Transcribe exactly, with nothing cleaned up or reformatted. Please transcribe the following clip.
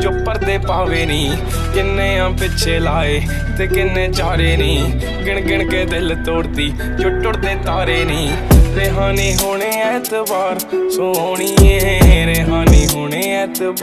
जो पर्दे पावे नी। किन्ने आ पिछे लाए ते किन्ने चारे नी, गिन गिन के दिल तोड़ती जो टुटदे तारे नी। रेहानी होने ऐतबार सोहणीए, रेहानी होने ऐतबार।